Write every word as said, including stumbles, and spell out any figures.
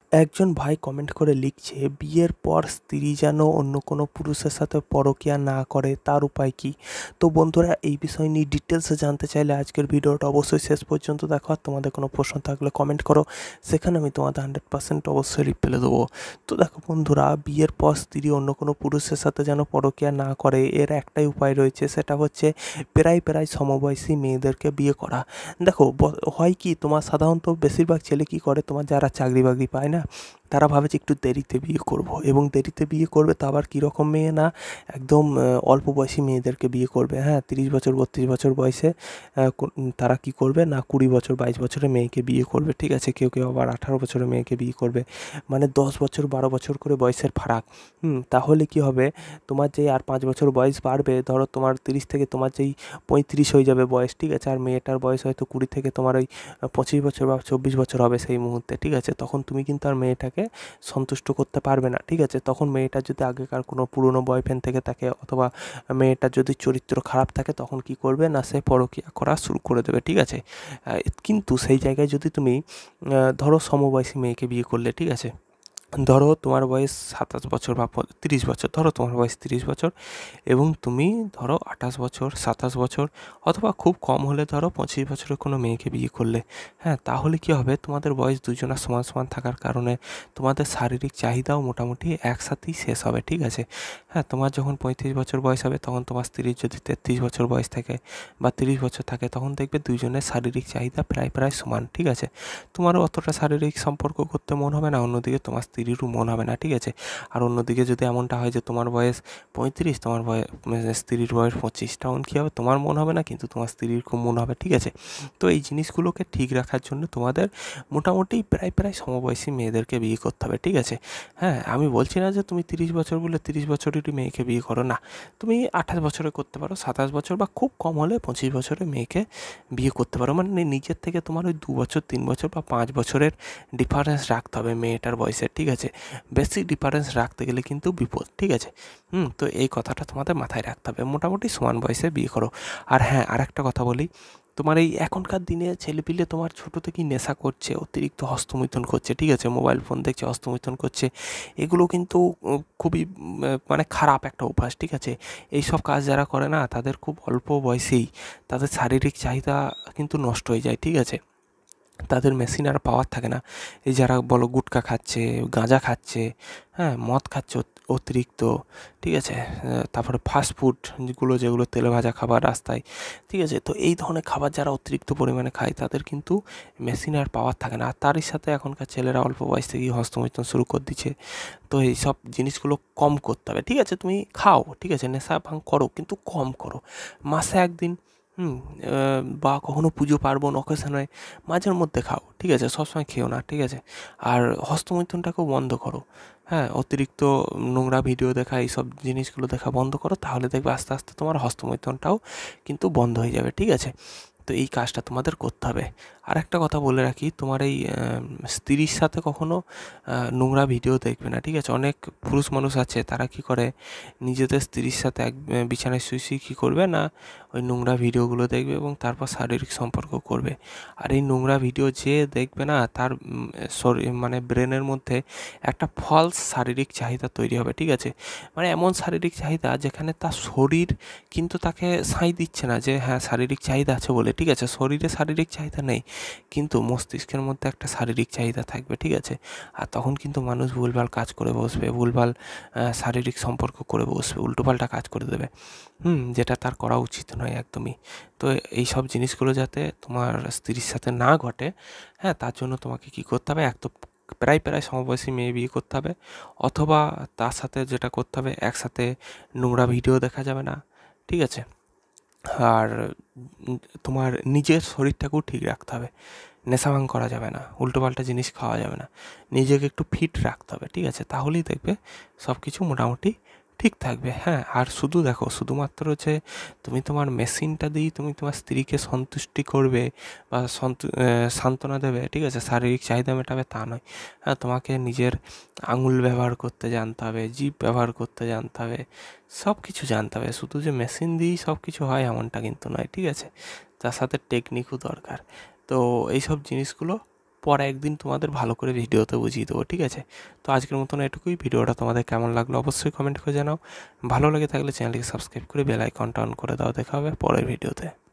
একজন ভাই কমেন্ট করে লিখছে, বিয়ের পর স্ত্রী যেন অন্য কোনো পুরুষের সাথে পরকীয়া না করে, তার উপায় কী? তো বন্ধুরা, এই বিষয় নিয়ে ডিটেলসে জানতে চাইলে আজকের ভিডিওটা অবশ্যই শেষ পর্যন্ত দেখো। আর তোমাদের কোনো প্রশ্ন থাকলে কমেন্ট করো, সেখানে আমি তোমাদের হান্ড্রেড পার্সেন্ট অবশ্যই রিপ্লাই দেবো। তো দেখো বন্ধুরা, বিয়ের পর স্ত্রী অন্য কোনো পুরুষের সাথে যেন পরকীয়া না করে, এর একটাই উপায় রয়েছে, সেটা হচ্ছে প্রায় প্রায় সমবয়সী মেয়েদেরকে বিয়ে করা। দেখো হয় কি, তোমার সাধারণত বেশিরভাগ ছেলে কী করে, তোমার যারা চাকরি বাকরি পায় না, তারা ভাবে যে একটু দেরিতে বিয়ে করবো, এবং দেরিতে বিয়ে করবে তা আবার কীরকম মেয়ে না, একদম অল্প বয়সী মেয়েদেরকে বিয়ে করবে। হ্যাঁ, তিরিশ বছর বত্রিশ বছর বয়সে তারা কী করবে না, কুড়ি বছর বাইশ বছরের মেয়েকে বিয়ে করবে, ঠিক আছে। কেউ কেউ আবার আঠারো বছরের মেয়েকে বিয়ে করবে, মানে দশ বছর বারো বছর করে বয়সের ফারাক। হুম তাহলে কী হবে, তোমার যেই আর পাঁচ বছর বয়স বাড়বে, ধরো তোমার তিরিশ থেকে তোমার যেই পঁয়ত্রিশ হয়ে যাবে বয়স, ঠিক আছে, আর মেয়েটার বয়স হয়তো কুড়ি থেকে তোমার ওই পঁচিশ বছর বা চব্বিশ বছর হবে সেই মুহূর্তে, ঠিক আছে। তখন তুমি কিন্তু আর মেয়েটাকে সন্তুষ্ট করতে পারবে না, ঠিক আছে। তখন মেয়েটার যদি আগেকার কোনো পুরনো বয়ফ্রেন্ড থেকে থাকে, অথবা মেয়েটার যদি চরিত্র খারাপ থাকে, তখন কী করবে না, সে পরকীয়া করা শুরু করে দেবে, ঠিক আছে। কিন্তু সেই জায়গায় যদি তুমি ধরো সমবয়সী মেয়েকে বিয়ে করলে, ঠিক আছে, ধরো তোমার বয়স সাতাশ বছর বা তিরিশ বছর, ধরো তোমার বয়স তিরিশ বছর, এবং তুমি ধরো আঠাশ বছর সাতাশ বছর, অথবা খুব কম হলে ধরো পঁচিশ বছরের কোনো মেয়েকে বিয়ে করলে, হ্যাঁ, তাহলে কী হবে, তোমাদের বয়স দুজনের সমান সমান থাকার কারণে তোমাদের শারীরিক চাহিদাও মোটামুটি একসাথেই শেষ হবে, ঠিক আছে। হ্যাঁ, তোমার যখন পঁয়ত্রিশ বছর বয়স হবে, তখন তোমার স্ত্রীর যদি তেত্রিশ বছর বয়স থাকে বা তিরিশ বছর থাকে, তখন দেখবে দুইজনের শারীরিক চাহিদা প্রায় প্রায় সমান, ঠিক আছে। তোমারও অতটা শারীরিক সম্পর্ক করতে মন হবে না, অন্যদিকে তোমার স্ত্রীরও মন হবে না, ঠিক আছে। আর অন্যদিকে যদি এমনটা হয় যে তোমার বয়স পঁয়ত্রিশ, তোমার বয়স স্ত্রীর বয়স পঁচিশ, তখন কী হবে, তোমার মন হবে না, কিন্তু তোমার স্ত্রীর খুব মন হবে, ঠিক আছে। তো এই জিনিসগুলোকে ঠিক রাখার জন্য তোমাদের মোটামুটি প্রায় প্রায় সমবয়সী মেয়েদেরকে বিয়ে করতে হবে, ঠিক আছে। হ্যাঁ, আমি বলছি না যে তুমি তিরিশ বছর বলে তিরিশ বছরেরই মেয়েকে বিয়ে করো, না, তুমি আঠাশ বছরে করতে পারো, সাতাশ বছর বা খুব কম হলে পঁচিশ বছরের মেয়েকে বিয়ে করতে পারো। মানে নিজের থেকে তোমার ওই দু বছর তিন বছর বা পাঁচ বছরের ডিফারেন্স রাখতে হবে মেয়েটার বয়সের, ঠিক আছে। বেশি ডিফারেন্স রাখতে গেলে কিন্তু বিপদ, ঠিক আছে। হুম তো এই কথাটা তোমাদের মাথায় রাখতে হবে, মোটামুটি সমান বয়সে বিয়ে করো। আর হ্যাঁ, আর একটা কথা বলি, তোমার এই এখনকার দিনে ছেলেপিলে তোমার ছোটো থেকেই নেশা করছে, অতিরিক্ত হস্তমৈথুন করছে, ঠিক আছে, মোবাইল ফোন দেখছে, হস্তমৈথুন করছে, এগুলো কিন্তু খুবই মানে খারাপ একটা অভ্যাস, ঠিক আছে। এইসব কাজ যারা করে না, তাদের খুব অল্প বয়সেই তাদের শারীরিক চাহিদা কিন্তু নষ্ট হয়ে যায়, ঠিক আছে। তাদের মেশিন আর পাওয়ার থাকে না। এই যারা বলো গুটখা খাচ্ছে, গাঁজা খাচ্ছে, হ্যাঁ, মদ খাচ্ছে অতিরিক্ত, ঠিক আছে, তারপরে ফাস্ট ফুড যেগুলো যেগুলো তেলে ভাজা খাবার রাস্তায়, ঠিক আছে। তো এই ধরনের খাবার যারা অতিরিক্ত পরিমাণে খায়, তাদের কিন্তু মেশিন আর পাওয়ার থাকে না। আর তারই সাথে এখনকার ছেলেরা অল্প বয়স থেকেই হস্তমৈথুন শুরু করে দিচ্ছে। তো এই সব জিনিসগুলো কম করতে হবে, ঠিক আছে। তুমি খাও, ঠিক আছে, নেশা ভাঙ করো, কিন্তু কম করো। মাসে একদিন, হুম বা কখনো পুজো পার্বণ অকেশনে মাঝের মধ্যে খাও, ঠিক আছে, সবসময় খেও না, ঠিক আছে। আর হস্তমৈথুনটাকেও বন্ধ করো। হ্যাঁ, অতিরিক্ত নোংরা ভিডিও দেখা, এইসব জিনিসগুলো দেখা বন্ধ করো, তাহলে দেখবে আস্তে আস্তে তোমার হস্তমৈথুনটাও কিন্তু বন্ধ হয়ে যাবে, ঠিক আছে। তো এই কাজটা তোমাদের করতে হবে। আর একটা কথা বলে রাখি, তোমার এই স্ত্রীর সাথে কখনো নোংরা ভিডিও দেখবে না, ঠিক আছে। অনেক পুরুষ মানুষ আছে, তারা কি করে, নিজেদের স্ত্রীর সাথে এক বিছানায় শুয়ে শুয়ে কী করবে না, ওই নোংরা ভিডিওগুলো দেখবে এবং তারপর শারীরিক সম্পর্ক করবে। আর এই নোংরা ভিডিও যে দেখবে না, তার শরীর মানে ব্রেনের মধ্যে একটা ফলস শারীরিক চাহিদা তৈরি হবে, ঠিক আছে। মানে এমন শারীরিক চাহিদা যেখানে তার শরীর কিন্তু তাকে সাঁই দিচ্ছে না যে হ্যাঁ শারীরিক চাহিদা আছে বলে, ঠিক আছে। শরীরে শারীরিক চাহিদা নেই, কিন্তু মস্তিষ্কের মধ্যে একটা শারীরিক চাহিদা থাকবে, ঠিক আছে। আর তখন কিন্তু মানুষ ভুলভাল কাজ করে বসবে, ভুলভাল শারীরিক সম্পর্ক করে বসবে, উল্টোপাল্টা কাজ করে দেবে, হুম যেটা তার করা উচিত নয় একদমই। তো এই সব জিনিসগুলো যাতে তোমার স্ত্রীর সাথে না ঘটে, হ্যাঁ, তার জন্য তোমাকে কী করতে হবে, এক তো প্রায় প্রায় সমবয়সী মেয়ে বিয়ে করতে হবে, অথবা তার সাথে যেটা করতে হবে, একসাথে নোংরা ভিডিও দেখা যাবে না, ঠিক আছে। আর তোমার নিজের শরীরটাকেও ঠিক রাখতে হবে, নেশা ভাঙ করা যাবে না, উল্টোপাল্টা জিনিস খাওয়া যাবে না, নিজেকে একটু ফিট রাখতে হবে, ঠিক আছে। তাহলেই দেখবে সব কিছু মোটামুটি ঠিক থাকবে। হ্যাঁ, আর শুধু দেখো, শুধুমাত্র যে তুমি তোমার মেশিনটা দিয়েই তুমি তোমার স্ত্রীকে সন্তুষ্টি করবে বা সন্তু সান্ত্বনা দেবে, ঠিক আছে, শারীরিক চাহিদা মেটাবে, তা নয়। হ্যাঁ, তোমাকে নিজের আঙুল ব্যবহার করতে জানতে হবে, জিভ ব্যবহার করতে জানতে হবে, সব কিছু জানতে হবে। শুধু যে মেশিন দিয়েই সব কিছু হয় এমনটা কিন্তু নয়, ঠিক আছে, তার সাথে টেকনিকও দরকার। তো এইসব জিনিসগুলো পর একদিন তোমাদের ভালো করে ভিডিওতে বুঝিয়ে দেবো, ঠিক আছে? তো আজকের মতন এটুকুই। ভিডিওটা তোমাদের কেমন লাগলো অবশ্যই কমেন্ট করে জানাও। ভালো লেগে থাকলে চ্যানেলটিকে সাবস্ক্রাইব করে বেল আইকনটা অন করে দাও। দেখা হবে পরের ভিডিওতে।